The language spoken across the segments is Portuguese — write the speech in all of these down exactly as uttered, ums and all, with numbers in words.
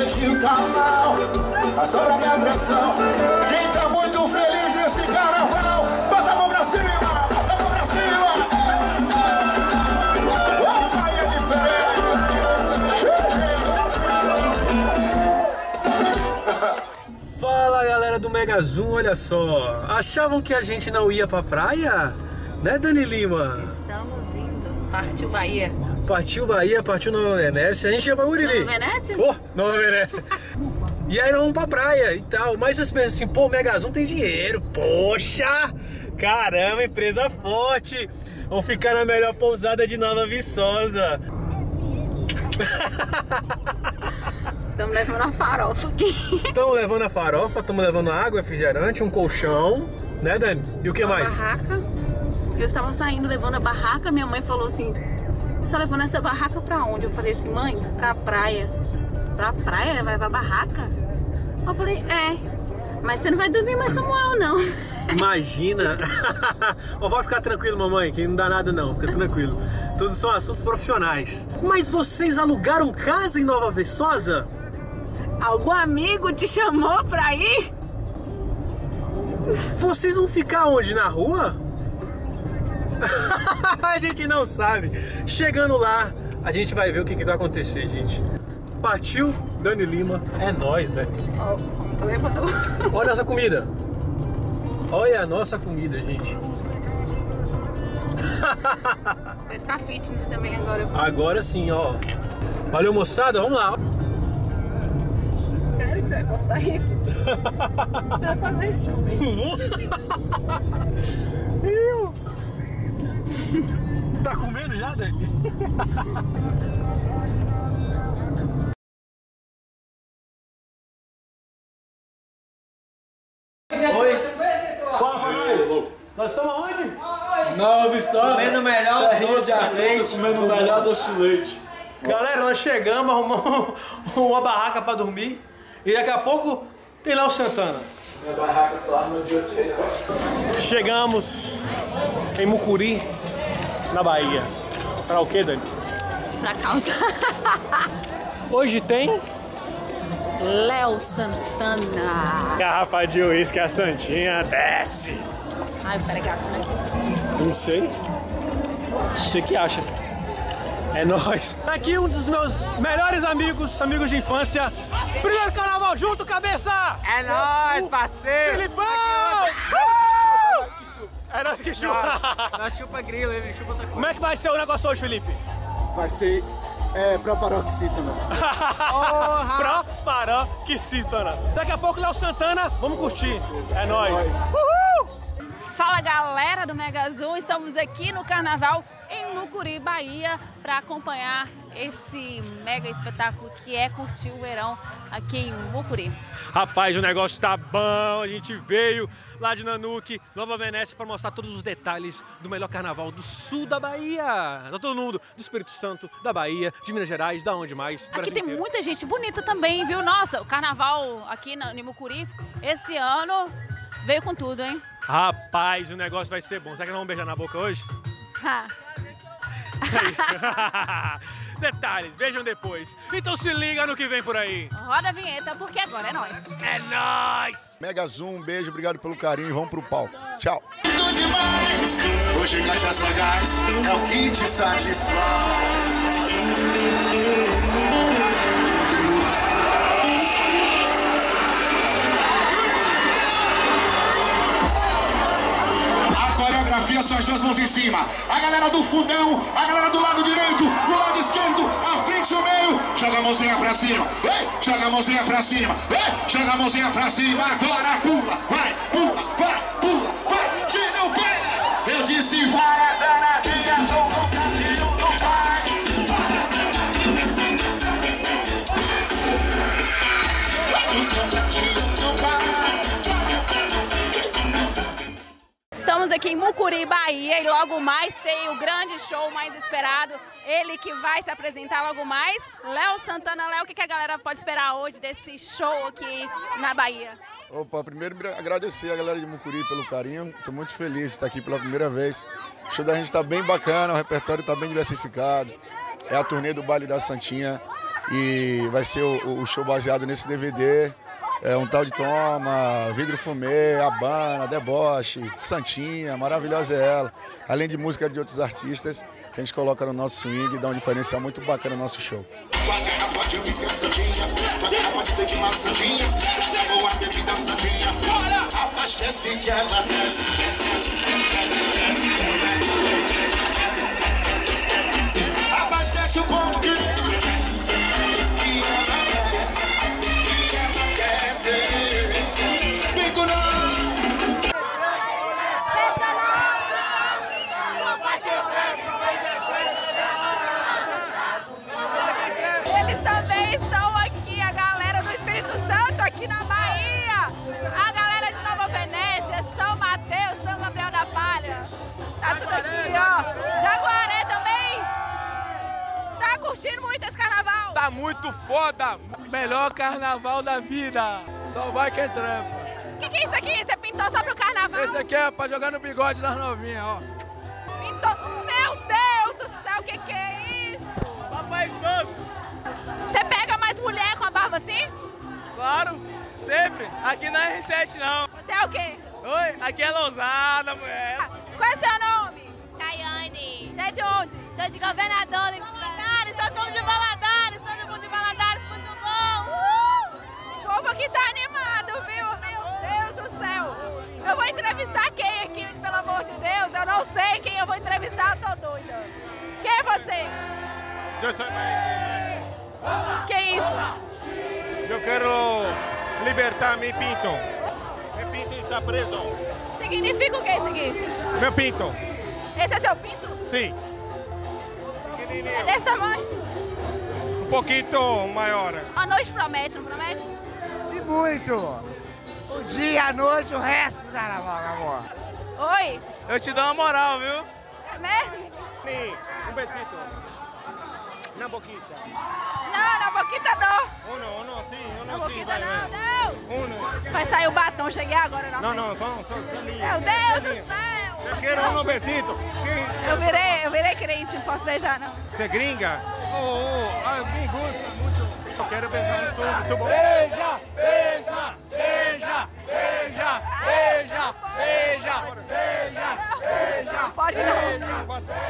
jeitinho tá mal, a sobra minha pressão. Quem tá muito feliz nesse carnaval, bota a mão pra cima, bota a mão pra cima. Opa, é diferente. Fala galera do Mega Zoom, olha só. Achavam que a gente não ia pra praia? Né, Dani Lima? Estamos indo. Partiu Bahia. Partiu Bahia, partiu Nova Venécia. A gente ia pra Uriri. Nova Venécia? Oh, Nova Venécia. E aí nós vamos pra praia e tal. Mas vocês pensam assim, pô, o Mega Zoom tem dinheiro. Poxa! Caramba, empresa forte. Vamos ficar na melhor pousada de Nova Viçosa. Estamos levando a farofa aqui. Estamos levando a farofa, estamos levando água, refrigerante, um colchão. Né, Dani? E o que Uma mais? barraca. Eu estava saindo levando a barraca. Minha mãe falou assim: você tá levando essa barraca pra onde? Eu falei assim: mãe, pra praia. Pra praia? Vai pra barraca? Eu falei: é. Mas você não vai dormir mais Samuel, não. Imagina. Ó, pode ficar tranquilo, mamãe, que não dá nada não, fica tranquilo. Tudo são assuntos profissionais. Mas vocês alugaram casa em Nova Viçosa? Algum amigo te chamou pra ir? Vocês vão ficar onde? Na rua? A gente não sabe. Chegando lá, a gente vai ver o que, que vai acontecer, gente. Partiu Dani Lima. É nóis, Dani. Oh, tô levando. Olha essa comida. Olha a nossa comida, gente. Você tá fitness também agora. Agora sim, ó. Valeu, moçada. Vamos lá. Sério que você vai postar isso? Você vai fazer isso também? Tá comendo já, Dani? Oi. Fala pra nós. Nós estamos aonde? Nova Viçosa. Comendo o melhor doce de leite. Comendo o melhor doce de leite. Galera, nós chegamos, arrumamos uma barraca pra dormir. E daqui a pouco tem lá o Santana. Minha barraca só no dia tirei. Chegamos em Mucuri, na Bahia. Pra o que, Dani? Pra causa. Hoje tem Léo Santana. garrafa de uísque, a Santinha desce. Ai, peraí, gato, né? Não sei. Você que acha. É nóis. Aqui um dos meus melhores amigos, amigos de infância. Primeiro carnaval junto, cabeça! É nóis, parceiro! Filipão! É nós que chupa. Nós chupa grilo, ele chupa outra coisa. Como é que vai ser o negócio hoje, Felipe? Vai ser é, proparoxítona. Proparoxítona. Daqui a pouco, Léo Santana, vamos curtir. É nóis. Uhul! Fala galera do Mega Zoom, estamos aqui no Carnaval em Mucuri, Bahia, para acompanhar esse mega espetáculo que é curtir o verão aqui em Mucuri. Rapaz, o negócio tá bom, a gente veio lá de Nanuque, Nova Venécia, para mostrar todos os detalhes do melhor carnaval do sul da Bahia. Tá todo mundo do Espírito Santo, da Bahia, de Minas Gerais, da onde mais? Aqui Brasil tem inteiro. muita gente bonita também, viu? Nossa, o carnaval aqui em Mucuri, esse ano, veio com tudo, hein? Rapaz, o negócio vai ser bom. Será que nós vamos beijar na boca hoje? Detalhes, vejam depois. Então se liga no que vem por aí. Roda a vinheta, porque agora é nóis. É nóis! Mega Zoom, um beijo, obrigado pelo carinho, vamos pro palco. Tchau. Hoje cachaça gás é o que te satisfaz. Coreografia, só as duas mãos em cima. A galera do fundão, a galera do lado direito, do lado esquerdo, a frente e o meio. Joga a mãozinha pra cima, ei, joga a mãozinha pra cima, ei, joga a mãozinha pra cima. Agora pula, vai, pula, vai, pula, vai, gira o pé. Eu disse várias danadinhas, sou o caminho do pai. Estamos aqui em Mucuri, Bahia, e logo mais tem o grande show mais esperado. Ele que vai se apresentar logo mais, Léo Santana. Léo, o que a galera pode esperar hoje desse show aqui na Bahia? Opa, primeiro agradecer a galera de Mucuri pelo carinho. Estou muito feliz de estar aqui pela primeira vez. O show da gente está bem bacana, o repertório está bem diversificado. É a turnê do Baile da Santinha. E vai ser o, o show baseado nesse D V D. É um tal de Toma, Vidro Fumê, Habana, Deboche, Santinha, maravilhosa é ela. Além de música de outros artistas, que a gente coloca no nosso swing e dá um diferencial muito bacana no nosso show. Abastece o ponto que Eles também estão aqui, a galera do Espírito Santo aqui na Bahia, a galera de Nova Venécia, São Mateus, São Gabriel da Palha, tá tudo aqui, ó. Jaguaré também, tá curtindo muito esse carnaval? Tá muito foda! Melhor carnaval da vida! Só vai quem trampa. O que, que é isso aqui? Você pintou só pro carnaval? Esse aqui é pra jogar no bigode das novinhas, ó. Pintou? Meu Deus do céu, o que, que é isso? Papai Esmanco! Você pega mais mulher com a barba assim? Claro, sempre. Aqui não é R sete, não. Você é o quê? Oi, aqui é Lousada, mulher. Qual é o seu nome? Caiane. Você é de onde? Sou de Governador. Valadares, nós somos de Valadares, todo mundo de Valadares, muito bom! Uh! O povo aqui tá animado, viu? Meu Deus do céu! Eu vou entrevistar quem aqui, pelo amor de Deus? Eu não sei quem eu vou entrevistar, eu tô doida. Quem é você? Eu sou... Que isso? Eu quero libertar meu pinto. Meu pinto está preso. Significa o que isso aqui? Meu pinto. Esse é seu pinto? Sim. É desse tamanho? Um pouquinho maior. A noite promete, não promete? E muito! O dia, a noite, o resto do carnaval, amor. Oi? Eu te dou uma moral, viu? É mesmo? Sim, um besito. Na boquita. Não, na boquita não. Uno, uno, sim, uno, Na sim, boquita vai, não, vai. não. Uno. Vai sair o batom, cheguei agora na Não, frente. não, só, só, só Meu Deus do céu! Eu quero um besito. Quem? Eu virei, eu virei crente, não posso beijar não. Você é gringa? Oh, oh, ah, me gusta muito. Eu quero beijar um tubo, tubo. Beija, beija, beija, beija, beija, beija, beija, beija. Não pode não.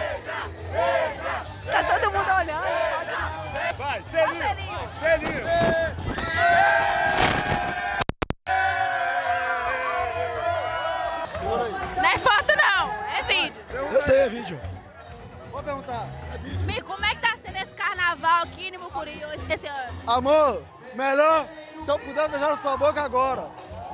Tá todo mundo olhando, não pode não. Vai, selinho, selinho. Não é foto não, é vídeo. Eu sei, é vídeo. Vou perguntar. Mi, como é que tá sendo esse carnaval aqui em Mucuri esse ano? Amor, melhor se eu pudesse beijar na sua boca agora.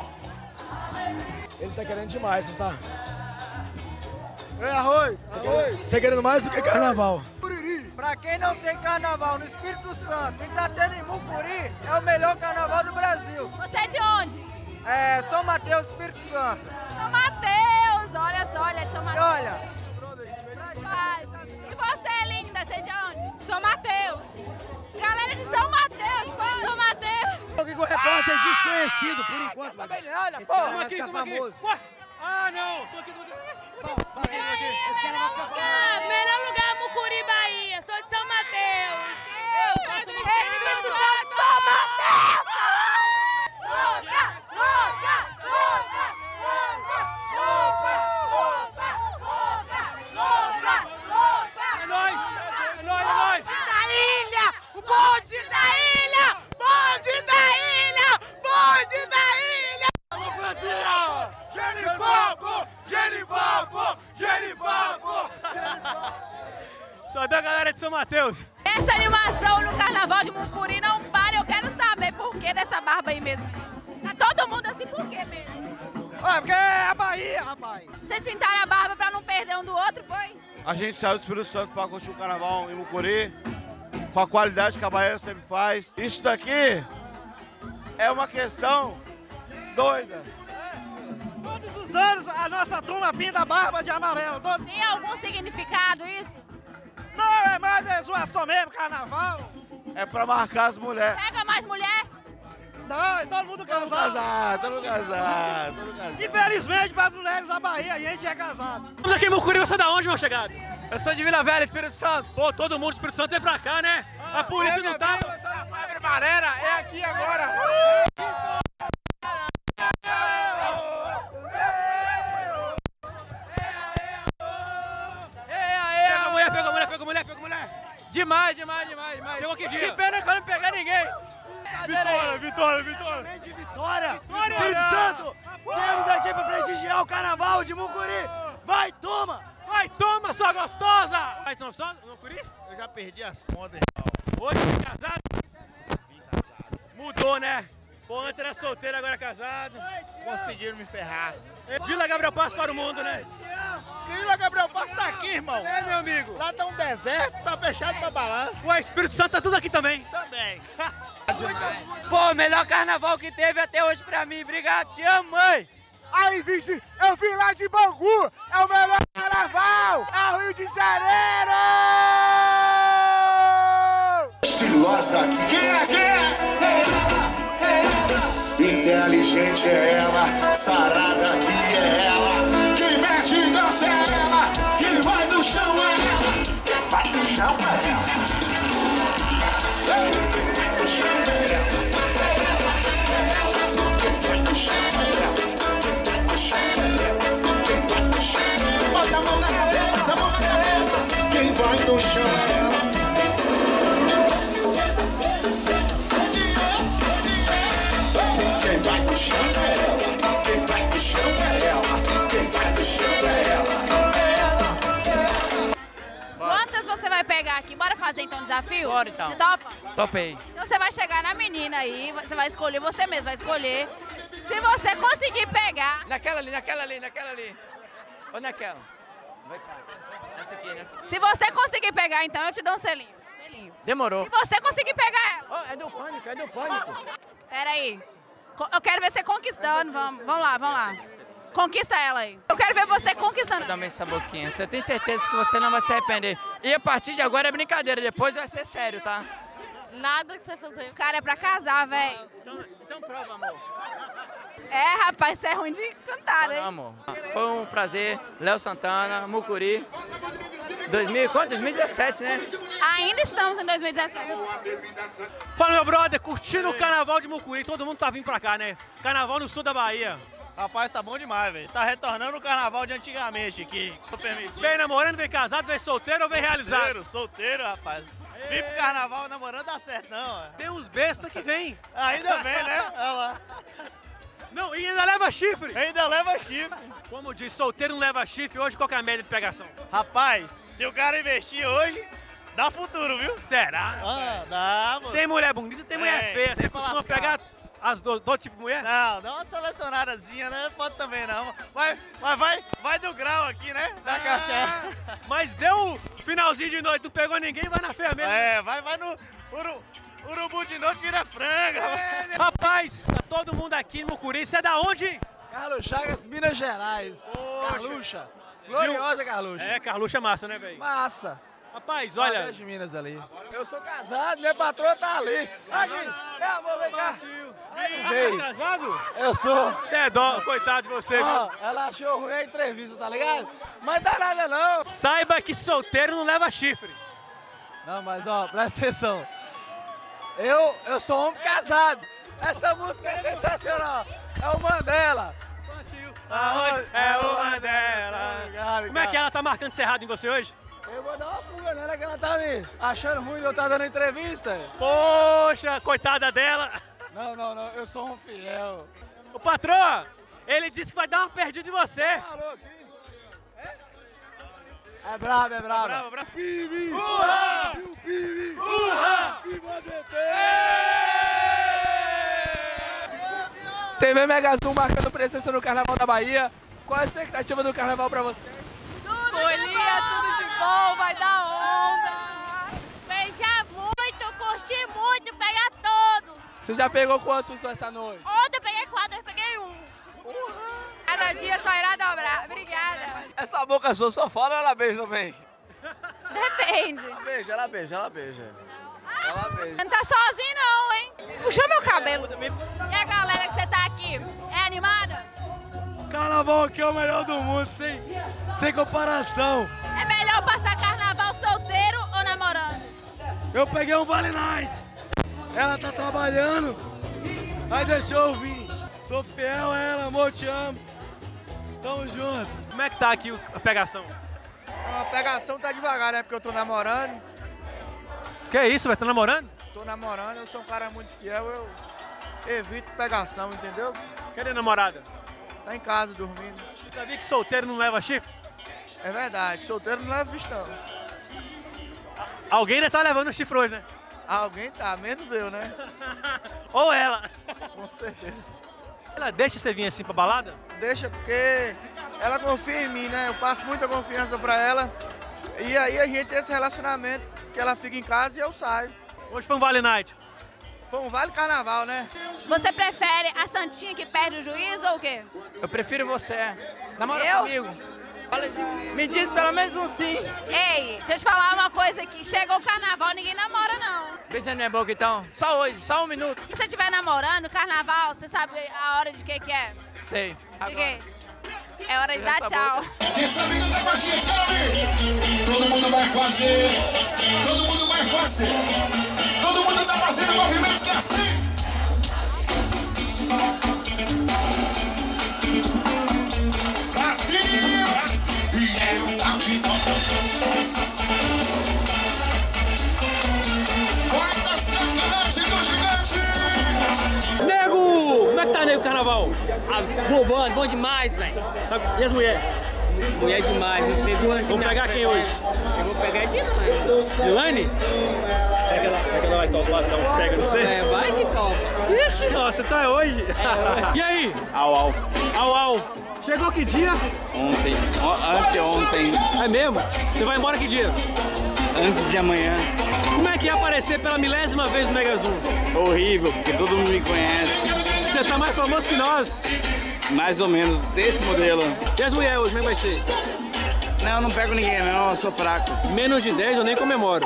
Ele tá querendo demais, não tá? Ei, Arroio, Arroio. Tá querendo mais do que carnaval. Pra quem não tem carnaval no Espírito Santo e tá tendo em Mucuri, é o melhor carnaval do Brasil. Você é de onde? É São Mateus, Espírito Santo. São Mateus, olha só, olha de São E Mateus. olha, Rapaz, e você é linda, você é de onde? São Mateus. Galera de São Mateus, pô, São Mateus. Alguém com repórter desconhecido, por enquanto. tá bem, olha, Esse pô. cara vai ficar famoso. Ué? Ah, não! Tô aqui, tô aqui. E aí, melhor lugar, melhor lugar, Mucuri, Bahia. Sou de São Mateus. Eu sou do Espírito Santo, São Mateus, caralho! Louca, louca, louca, louca, louca, louca, louca, louca. É nóis! É nóis, é nóis! Da ilha, o bonde da ilha, bonde da ilha, bonde da ilha. Alô, Francinha! Genipapo, Genipapo, Genipapo. Só da galera de São Mateus. Essa animação no carnaval de Mucuri não para. Eu quero saber por que dessa barba aí mesmo. Tá todo mundo assim, por que mesmo? Ué, porque é a Bahia, rapaz. Vocês pintaram a barba pra não perder um do outro, foi? A gente saiu do Espírito Santo para curtir o carnaval em Mucuri, com a qualidade que a Bahia sempre faz. Isso daqui é uma questão doida. Todos os anos a nossa turma pinta a barba de amarelo. Todo... Tem algum significado isso? Não, é mais é zoação mesmo, carnaval. É para marcar as mulheres. Pega mais mulher? Não, é todo mundo Todo mundo casado. casado, todo mundo casado, todo mundo casado. Infelizmente, para as mulheres da Bahia, a gente é casado. Estamos aqui em Mucuri, você é da onde, meu chegado? Eu sou de Vila Velha, Espírito Santo. Pô, todo mundo do Espírito Santo vem pra cá, né? A polícia não tá... Galera, é aqui agora. Pega a mulher, pega a mulher, pega a mulher, pega a mulher. Demais, demais, demais, demais. Chegou que dia? Que pena que eu não peguei ninguém. Vitória, vitória, vitória. De Vitória, Espírito Santo, viemos aqui para prestigiar o carnaval de Mucuri. Vai, toma! Vai, toma, sua gostosa! Vai, São só, Mucuri? Eu já perdi as contas, irmão. Hoje vem casado? Vim casado. Mudou, né? Pô, antes era solteiro, agora é casado. Conseguiram me ferrar. Vila Gabriel Passo para o mundo, né? Vila Gabriel Passo tá aqui, irmão. É, meu amigo. Lá tá um deserto, tá fechado pra balanço. O Espírito Santo tá tudo aqui também. Também. Pô, melhor carnaval que teve até hoje pra mim. Obrigado, te amo, mãe. Aí, vice, eu vim lá de Bangu, é o melhor carnaval, é o Rio de Janeiro! Estilosa, quem é, quem é? Inteligente é ela, sarada que é ela, quem mete e dança é ela, quem vai no chão é ela, vai no chão é ela. No chão é ela. Bota a mão na cabeça, a mão na cabeça. Quem vai no chão é ela. Quem vai no chão é ela. Quem vai no chão é ela. Quem vai no chão é ela. Quantas você vai pegar aqui? Bora fazer então o desafio? Bora, então. Você topa? Topei. Então você vai chegar na menina aí, você vai escolher, você mesmo vai escolher. Se você conseguir pegar... Naquela ali, naquela ali, naquela ali. Ou naquela. Vai cá. Nessa aqui, nessa aqui. Se você conseguir pegar, então eu te dou um selinho. Selinho. Demorou. Se você conseguir pegar ela... Oh, é do pânico, é do pânico. Pera aí. Co- Eu quero ver você conquistando. Vamos, vamos lá, vamos lá. Conquista ela aí. Eu quero ver você conquistando. Também essa boquinha. Você tem certeza que você não vai se arrepender. E a partir de agora é brincadeira, depois vai ser sério, tá? Nada que você fazer. O cara é pra casar, velho. Então, então prova, amor. É, rapaz, você é ruim de cantar, Não, hein? amor. Foi um prazer. Léo Santana, Mucuri. dois mil, quanto? dois mil e dezessete, né? Ainda estamos em dois mil e dezessete. Fala, meu brother, curtindo o carnaval de Mucuri. Todo mundo tá vindo pra cá, né? Carnaval no sul da Bahia. Rapaz, tá bom demais, velho. Tá retornando o carnaval de antigamente aqui. Vem namorando, vem casado, vem solteiro ou vem realizado? Solteiro, solteiro, rapaz. Vim pro carnaval namorando dá certo, não. Tem uns bestas que vem. Ainda vem, né? Olha lá. Não, e ainda leva chifre. Ainda leva chifre. Como diz, solteiro não leva chifre. Hoje qual que é a média de pegação? Rapaz, se o cara investir hoje, dá futuro, viu? Será? Ah, dá, moço. Tem mulher bonita e tem mulher Tem, feia. tem Você pra costuma lascar. pegar as do, do tipo de mulher? Não, dá uma selecionadazinha, né? Pode também não. Mas, mas vai, vai do grau aqui, né? Da Ah, caixa. Mas deu finalzinho de noite, não pegou ninguém, vai na feia mesmo. É, vai, vai no uru, urubu de noite, vira franga. É, rapaz, tá todo mundo aqui em Mucuri. Você é da onde? Carlos Chagas, Minas Gerais. Poxa. Carluxa. Gloriosa Carluxa. É, Carluxa é massa, né, velho? Massa. Rapaz, Olha olha. de Minas ali. Eu sou casado, minha patroa tá ali. Aqui, meu amor, vem cá. Veio. Tá casado? Eu sou. Você é dó, coitado de você, viu? Ó, ela achou ruim a entrevista, tá ligado? Mas dá nada não. Saiba que solteiro não leva chifre. Não, mas ó, presta atenção. Eu, eu sou homem casado. Essa música é sensacional. É o Mandela. Aonde é o Mandela? Obrigado, Como é que ela tá marcando cerrado em você hoje? Eu vou dar uma fuga nela que ela tá me achando ruim de eu estar dando entrevista. Poxa, coitada dela. Não, não, não, eu sou um fiel. O patrão, ele disse que vai dar uma perdida em você. É brabo, é brabo. Bravo, bravo. Pibi! Urra! Pibi! Urra! Viva D T! T V Mega Zoom marcando presença no Carnaval da Bahia. Qual a expectativa do Carnaval pra você? Folia, tudo de bom, vai dar onda. Beijar muito, curtir muito, pegar todos. Você já pegou quantos essa noite? Ontem eu peguei quatro, eu peguei um. Cada dia só irá dobrar. Obrigada. Essa boca sua só fala ou ela beija também? Depende. Ela beija, ela beija, ela beija. Ela beija. Não tá sozinho não, hein? Puxou meu cabelo. E a galera que você tá aqui, é animada? Carnaval aqui é o melhor do mundo, sem, sem comparação. É melhor passar carnaval solteiro ou namorando? Eu peguei um Vale Night. Ela tá trabalhando, aí deixou eu vir. Sou fiel a ela, amor, te amo. Tamo junto. Como é que tá aqui a pegação? A pegação tá devagar, né? Porque eu tô namorando. Que é isso, velho? Tá namorando? Tô namorando, eu sou um cara muito fiel, eu evito pegação, entendeu? Cadê a namorada? Tá em casa dormindo. Você sabia que solteiro não leva chifre? É verdade, solteiro não leva vistão. Alguém ainda tá levando chifre hoje, né? Alguém tá, menos eu, né? Ou ela. Com certeza. Ela deixa você vir assim pra balada? Deixa, porque ela confia em mim, né? Eu passo muita confiança pra ela. E aí a gente tem esse relacionamento, que ela fica em casa e eu saio. Hoje foi um Vale Night. Foi um Vale Carnaval, né? Você prefere a santinha que perde o juízo ou o quê? Eu prefiro você. Namora Eu? comigo. Me diz pelo menos um sim. Ei, deixa eu te falar uma coisa aqui. Chegou o carnaval, ninguém namora, não. Pensa não é boca então? Só hoje, só um minuto. Se você estiver namorando, carnaval, você sabe a hora de que que é? Sei. De quê? É hora de dar tchau. Esse amigo tá com a gente, quero ver. Todo mundo vai fazer, todo mundo vai fazer. Todo mundo tá fazendo movimento que é assim. Assim. E é o assim. Forte sacanagem do gigante. Nego! Como é que tá, nego, carnaval? Ah, bombando, bom demais, velho. E as mulheres? Mulher demais. Eu tenho duas Vamos pegar quem hoje? Eu vou pegar a Dilane. Dilane? É que ela, é que ela vai calcular, dá um pega no você? É, vai que topa. Ixi, nossa, então é hoje. É. E aí? Au, au. Au, au. Chegou que dia? Ontem. O, anteontem. É mesmo? Você vai embora que dia? Antes de amanhã. Como é que é aparecer pela milésima vez no Mega Zoom? Horrível, porque todo mundo me conhece. Você tá mais famoso que nós. Mais ou menos, desse modelo. E as mulheres hoje, como é que vai ser? Não, eu não pego ninguém, não, eu sou fraco. Menos de dez eu nem comemoro.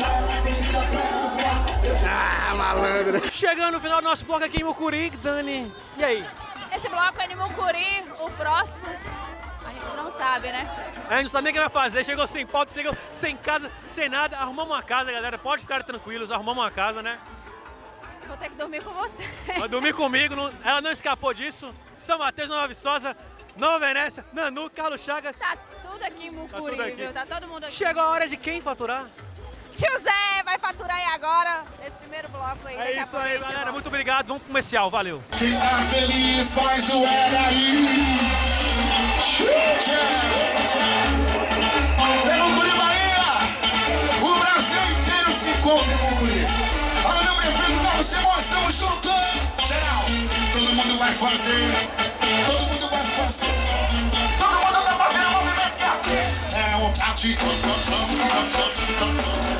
Ah, malandro. Chegando no final do nosso bloco aqui em Mucuri, Dani. E aí? Esse bloco é de Mucuri, o próximo a gente não sabe, né? A gente não sabe nem o que vai fazer. Chegou sem pauta, chegou sem casa, sem nada. Arrumamos uma casa, galera. Pode ficar tranquilos, arrumamos uma casa, né? Vou ter que dormir com você. Vai dormir comigo, não, ela não escapou disso. São Mateus, Nova Viçosa, Nova Venécia, Nanu, Carlos Chagas. Tá tudo aqui em Mucuri, tá tudo aqui. viu? Tá todo mundo aqui. Chegou a hora de quem faturar? Tio Zé vai faturar aí agora, esse primeiro bloco aí. É isso aí, galera. Muito obrigado. Vamos pro comercial. Valeu. Quem tá feliz faz o era aí. Zé Mucuri, Bahia. O Brasil inteiro se encontra em Mucuri. Olha meu prefeito, Carlos Simões, estamos juntos. Geral, todo mundo vai fazer. Todo mundo vai fazer. Todo mundo tá fazendo movimento que é assim. É um tal de...